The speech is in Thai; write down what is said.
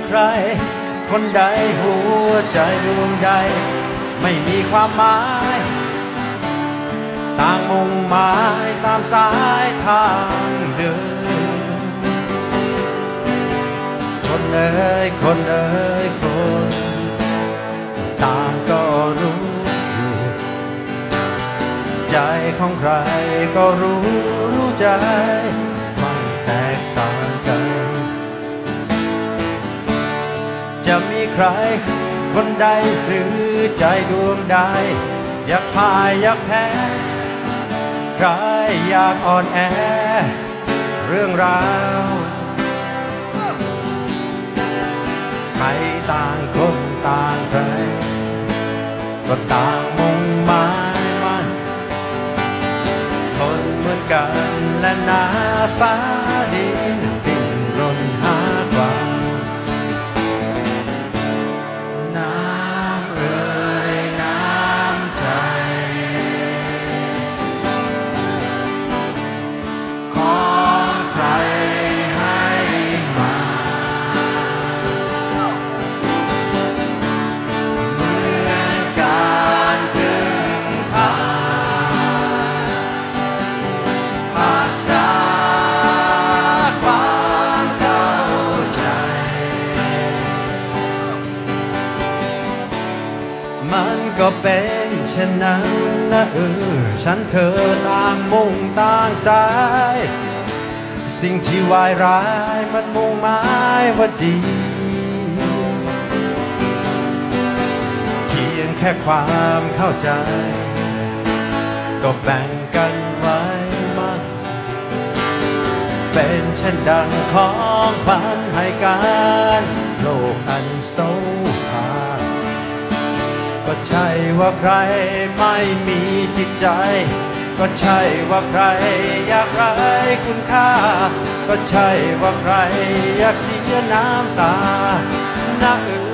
ใครคนใดหัวใจดวงใดไม่มีความหมายต่างมุ่งหมายตามสายทางเดินคนเอ๋ยคนเอ๋ยคนต่างก็รู้ใจของใครก็รู้ใจไม่แตกต่างกันจะมีใครคนใดหรือใจดวงใดอยากพ่ายอยากแพ้ใครอยากอ่อนแอเรื่องราวใครต่างคนต่างใครก็ต่างมุ่งหมายมันคนเหมือนกันและหน้าฟ้าดินดิ้นรนหาความน้ำเอ่ยน้ำใจของใครให้มาเหมือนการพึ่งพาภาษาความเข้าใจมันก็เป็นเช่นนั้นนะฉันเธอต่างมุ่งต่างสายสิ่งที่วายร้ายมันมุ่งหมายว่าดีเพียงแค่ความเข้าใจก็แบ่งกันไว้มั่งเป็นเช่นดังของขวัญให้กันโลกอันโศภาก็ใช่ว่าใครไม่มีจิตใจก็ใช่ว่าใครอยากไร้คุณค่าก็ใช่ว่าใครอยากเสียน้ำตาหน้า